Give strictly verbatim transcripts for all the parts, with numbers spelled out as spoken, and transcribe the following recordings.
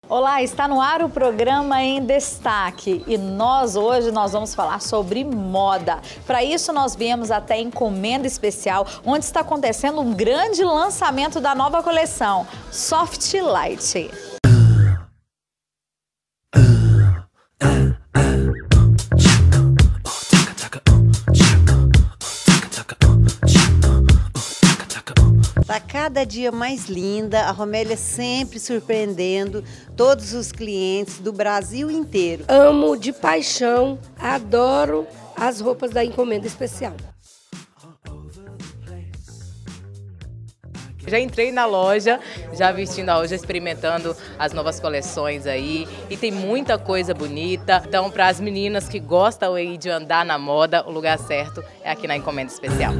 Olá, está no ar o programa Em Destaque e nós hoje nós vamos falar sobre moda. Para isso nós viemos até a Encomenda Especial, onde está acontecendo um grande lançamento da nova coleção, Soft Light. Está cada dia mais linda, a Romélia sempre surpreendendo todos os clientes do Brasil inteiro. Amo de paixão, adoro as roupas da Encomenda Especial. Já entrei na loja, já vestindo a loja, experimentando as novas coleções aí. E tem muita coisa bonita. Então, para as meninas que gostam aí de andar na moda, o lugar certo é aqui na Encomenda Especial.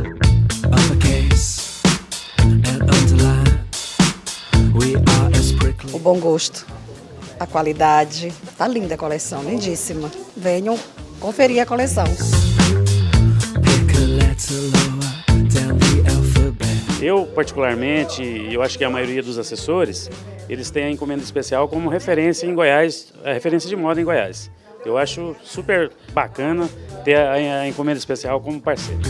O bom gosto, a qualidade, tá linda a coleção, lindíssima. Venham conferir a coleção. Eu, particularmente, eu acho que a maioria dos assessores, eles têm a Encomenda Especial como referência em Goiás, a referência de moda em Goiás. Eu acho super bacana ter a, a Encomenda Especial como parceiro.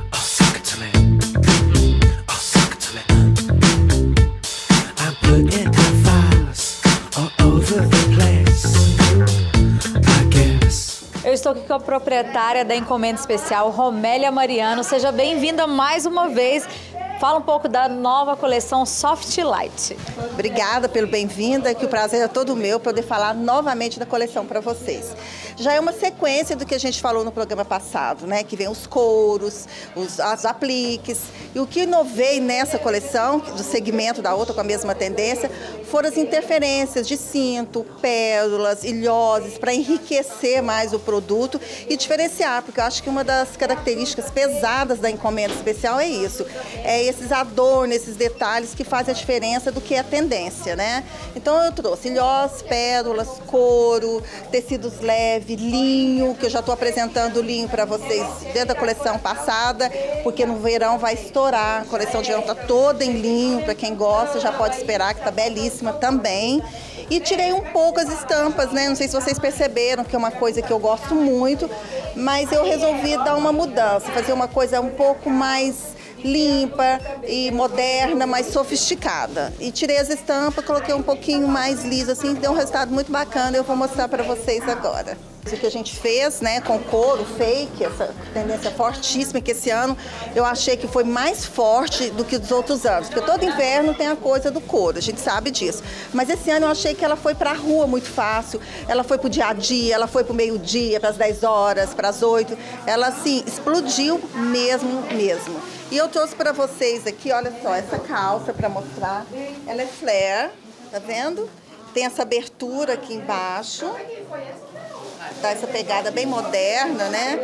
Eu estou aqui com a proprietária da Encomenda Especial, Romélia Mariano. Seja bem-vinda mais uma vez. Fala um pouco da nova coleção Soft Light. Obrigada pelo bem-vinda, que o prazer é todo meu poder falar novamente da coleção para vocês. Já é uma sequência do que a gente falou no programa passado, né? Que vem os couros, os, as apliques. E o que inovei nessa coleção, do segmento da outra com a mesma tendência, foram as interferências de cinto, pérolas, ilhoses, para enriquecer mais o produto e diferenciar, porque eu acho que uma das características pesadas da Encomenda Especial é isso. É esses adornos, esses detalhes que fazem a diferença do que é a tendência, né? Então eu trouxe ilhós, pérolas, couro, tecidos leves, linho, que eu já estou apresentando o linho para vocês desde a coleção passada, porque no verão vai estourar, a coleção de verão está toda em linho, para quem gosta já pode esperar que está belíssima também. E tirei um pouco as estampas, né? Não sei se vocês perceberam, que é uma coisa que eu gosto muito, mas eu resolvi dar uma mudança, fazer uma coisa um pouco mais limpa e moderna, mais sofisticada. E tirei as estampas, coloquei um pouquinho mais liso, assim, deu um resultado muito bacana, eu vou mostrar para vocês agora. Isso que a gente fez, né, com couro fake, essa tendência fortíssima, que esse ano eu achei que foi mais forte do que dos outros anos, porque todo inverno tem a coisa do couro, a gente sabe disso. Mas esse ano eu achei que ela foi para a rua muito fácil, ela foi para o dia a dia, ela foi para o meio-dia, para as dez horas, para as oito, ela assim, explodiu mesmo, mesmo. E eu trouxe para vocês aqui, olha só, essa calça para mostrar, ela é flare, tá vendo? Tem essa abertura aqui embaixo. Dá essa pegada bem moderna, né?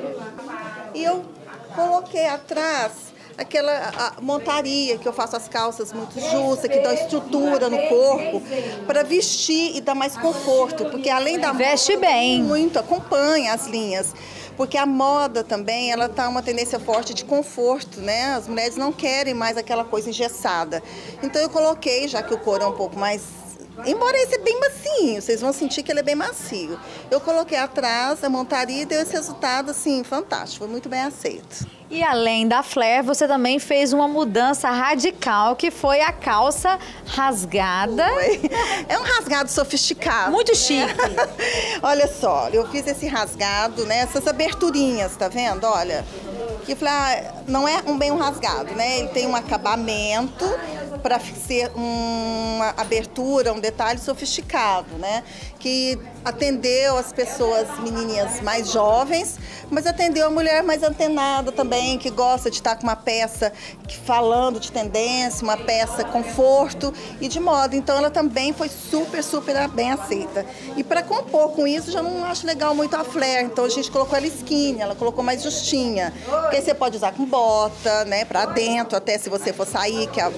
E eu coloquei atrás aquela montaria que eu faço as calças muito justas, que dão estrutura no corpo, para vestir e dar mais conforto, porque além da veste moda, bem, muito acompanha as linhas. Porque a moda também, ela tá uma tendência forte de conforto, né? As mulheres não querem mais aquela coisa engessada. Então eu coloquei, já que o couro é um pouco mais... Embora esse é bem macio, vocês vão sentir que ele é bem macio. Eu coloquei atrás a montaria e deu esse resultado, assim, fantástico. Foi muito bem aceito. E além da flare, você também fez uma mudança radical, que foi a calça rasgada. Foi. É um rasgado sofisticado. Muito chique. Olha só, eu fiz esse rasgado, né? Essas aberturinhas, tá vendo? Olha, que ah, não é um bem um rasgado, né? Ele tem um acabamento para ser uma abertura, um detalhe sofisticado, né? Que atendeu as pessoas, menininhas mais jovens, mas atendeu a mulher mais antenada também, que gosta de estar com uma peça que, falando de tendência, uma peça conforto e de moda. Então ela também foi super, super bem aceita. E para compor com isso, já não acho legal muito a flare, então a gente colocou ela skinny, ela colocou mais justinha. Porque aí você pode usar com bota, né, para dentro, até se você for sair, que a bota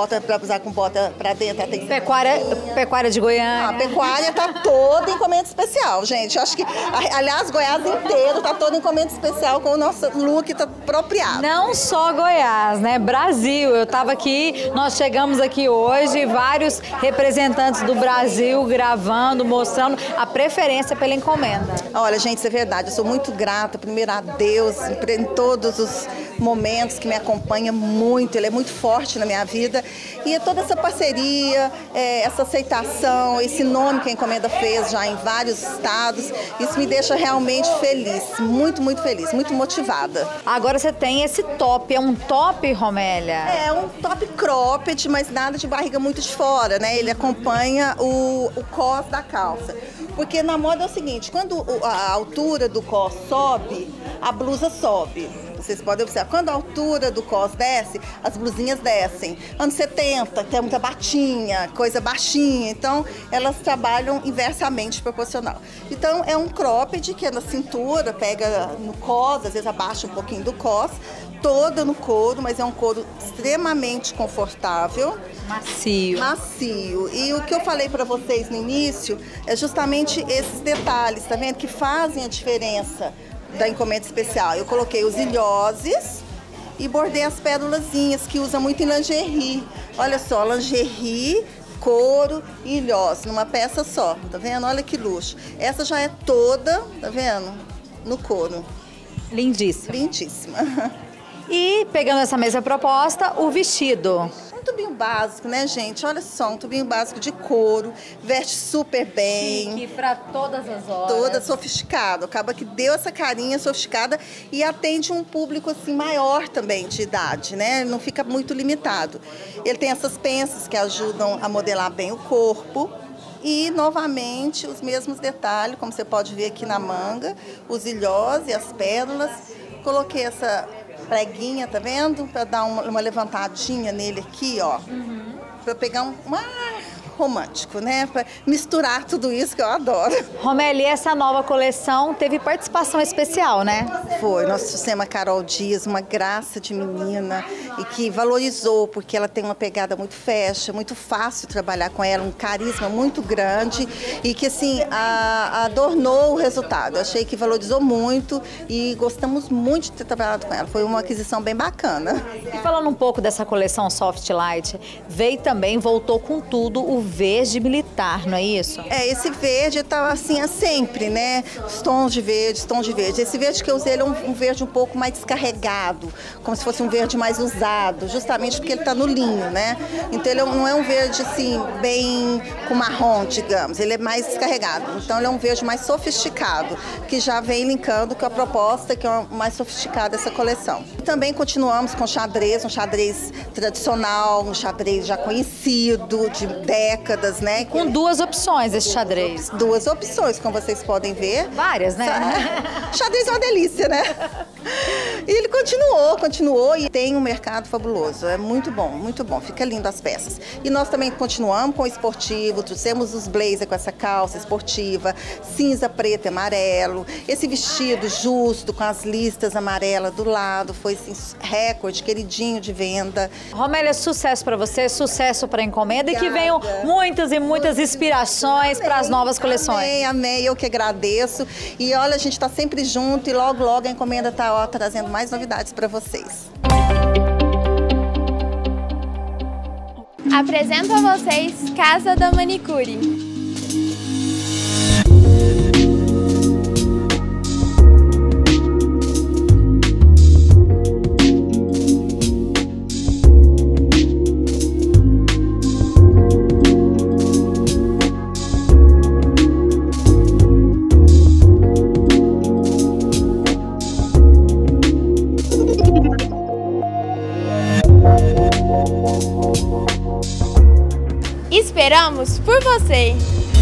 bota para usar com bota para dentro. Tem Pecuária, pecuária de Goiânia. A pecuária tá toda encomenda especial, gente. Eu acho que, aliás, Goiás inteiro tá todo encomenda especial com o nosso look tá apropriado. Não só Goiás, né? Brasil. Eu tava aqui, nós chegamos aqui hoje, vários representantes do Brasil gravando, mostrando a preferência pela encomenda. Olha, gente, isso é verdade. Eu sou muito grata, primeiro a Deus, em todos os momentos que me acompanha muito. Ele é muito forte na minha vida. E toda essa parceria, é, essa aceitação, esse nome que a encomenda fez já em vários estados, isso me deixa realmente feliz, muito, muito feliz, muito motivada. Agora você tem esse top, é um top, Romélia? É um top cropped, mas nada de barriga muito de fora, né? Ele acompanha o, o cos da calça. Porque na moda é o seguinte, quando a altura do cos sobe, a blusa sobe. Vocês podem observar, quando a altura do cos desce, as blusinhas descem. Anos setenta, tem muita batinha, coisa baixinha, então elas trabalham inversamente proporcional. Então é um cropped que é na cintura, pega no cos, às vezes abaixa um pouquinho do cos, toda no couro, mas é um couro extremamente confortável. Macio. Macio. E o que eu falei para vocês no início é justamente esses detalhes, tá vendo? Que fazem a diferença da encomenda especial. Eu coloquei os ilhoses e bordei as pérolazinhas, que usa muito em lingerie. Olha só, lingerie, couro e ilhós, numa peça só, tá vendo? Olha que luxo. Essa já é toda, tá vendo? No couro. Lindíssima. Lindíssima. E, pegando essa mesma proposta, o vestido. Um tubinho básico, né, gente? Olha só, um tubinho básico de couro, veste super bem. Chique para todas as horas. Toda sofisticado. Acaba que deu essa carinha sofisticada e atende um público assim maior também de idade, né? Não fica muito limitado. Ele tem essas penças que ajudam a modelar bem o corpo. E, novamente, os mesmos detalhes, como você pode ver aqui na manga, os ilhós e as pérolas. Coloquei essa preguinha, tá vendo? Para dar uma, uma levantadinha nele aqui, ó. Uhum. Para pegar um, um ar romântico, né? Para misturar tudo isso que eu adoro. Romélia, essa nova coleção teve participação especial, né? Foi. Nós trouxemos a Carol Dias, uma graça de menina, e que valorizou, porque ela tem uma pegada muito fashion, muito fácil trabalhar com ela, um carisma muito grande e que, assim, a, adornou o resultado. Eu achei que valorizou muito e gostamos muito de ter trabalhado com ela. Foi uma aquisição bem bacana. E falando um pouco dessa coleção Soft Light, veio também, voltou com tudo, o verde militar, não é isso? É, esse verde tá assim, é sempre, né? Os tons de verde, os tons de verde. Esse verde que eu usei, ele é um, um verde um pouco mais descarregado, como se fosse um verde mais usado, justamente porque ele tá no linho, né? Então ele não é um verde assim, bem com marrom, digamos, ele é mais descarregado. Então ele é um verde mais sofisticado, que já vem linkando com a proposta, que é mais sofisticada dessa coleção. E também continuamos com xadrez, um xadrez tradicional, um xadrez já conhecido, de décadas. Né? Com duas opções esse xadrez. Duas opções, como vocês podem ver. Várias, né? Xadrez é uma delícia, né? E ele continuou, continuou e tem um mercado fabuloso. É muito bom, muito bom. Fica lindo as peças. E nós também continuamos com o esportivo, trouxemos os blazer com essa calça esportiva, cinza, preto e amarelo. Esse vestido justo com as listas amarelas do lado, foi assim, recorde, queridinho de venda. Romélia, sucesso para você, sucesso para a encomenda. Obrigada. E que venham muitas e muitas inspirações para as novas coleções. Amém, amém. Eu que agradeço. E olha, a gente está sempre junto e logo, logo a encomenda está trazendo mais novidades para vocês. Apresento a vocês Casa da Manicure. Esperamos por você!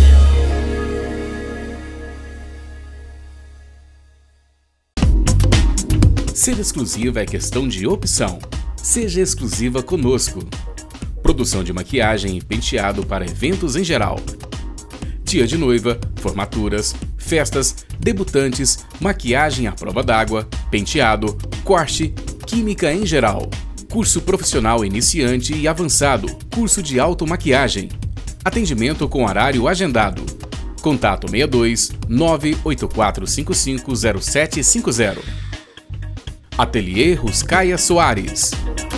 Ser exclusiva é questão de opção. Seja exclusiva conosco. Produção de maquiagem e penteado para eventos em geral. Dia de noiva, formaturas, festas, debutantes, maquiagem à prova d'água, penteado, corte, química em geral. curso profissional iniciante e avançado, curso de automaquiagem. Atendimento com horário agendado. Contato seis dois nove oito quatro cinco cinco zero sete cinco zero. Ateliê Ruscaia Soares.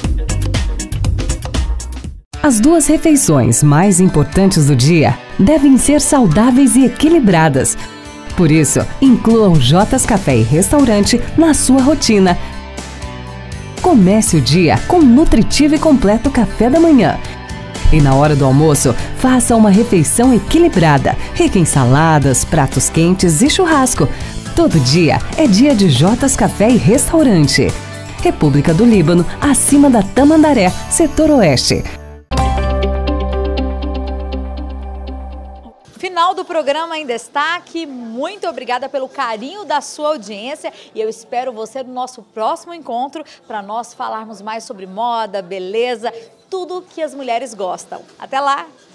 As duas refeições mais importantes do dia devem ser saudáveis e equilibradas. Por isso, inclua o Jotas Café e Restaurante na sua rotina. Comece o dia com nutritivo e completo café da manhã. E na hora do almoço, faça uma refeição equilibrada, rica em saladas, pratos quentes e churrasco. Todo dia é dia de Jotas Café e Restaurante. República do Líbano, acima da Tamandaré, setor oeste. Final do programa em destaque, muito obrigada pelo carinho da sua audiência e eu espero você no nosso próximo encontro para nós falarmos mais sobre moda, beleza, tudo que as mulheres gostam. Até lá!